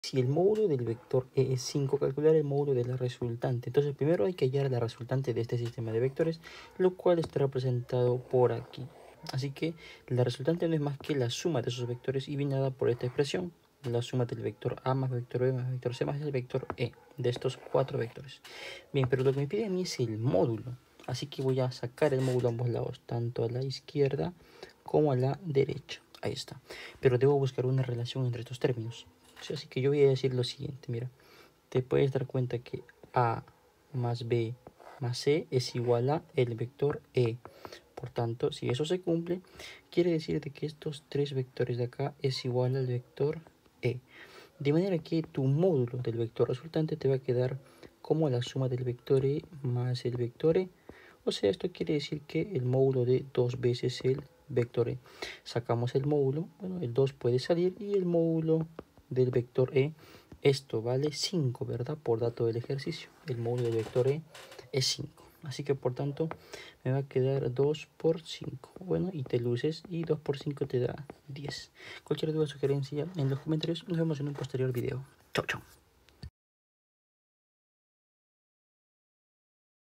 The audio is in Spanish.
Si el módulo del vector E es 5, calcular el módulo de la resultante. Entonces primero hay que hallar la resultante de este sistema de vectores, lo cual está representado por aquí. Así que la resultante no es más que la suma de esos vectores y viene dada por esta expresión, la suma del vector A más vector B más vector C más el vector E, de estos 4 vectores. Bien, pero lo que me pide a mí es el módulo. Así que voy a sacar el módulo a ambos lados, tanto a la izquierda como a la derecha. Ahí está. Pero debo buscar una relación entre estos términos. Sí, así que yo voy a decir lo siguiente, mira. Te puedes dar cuenta que A más B más C es igual a el vector E. Por tanto, si eso se cumple, quiere decir de que estos 3 vectores de acá es igual al vector E. De manera que tu módulo del vector resultante te va a quedar como la suma del vector E más el vector E. O sea, esto quiere decir que el módulo de 2 veces el vector E. Sacamos el módulo, bueno, el 2 puede salir y el módulo del vector E, esto vale 5, ¿verdad? Por dato del ejercicio, el módulo del vector E es 5. Así que por tanto me va a quedar 2 por 5. Bueno, y te luces y 2 por 5 te da 10. Cualquier duda o sugerencia en los comentarios. Nos vemos en un posterior video. Chau, chau.